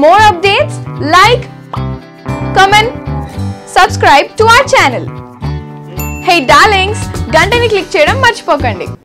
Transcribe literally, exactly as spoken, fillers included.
more updates, like, comment, subscribe to our channel. Hey darlings, గంటని click చేయడం మర్చిపోకండి.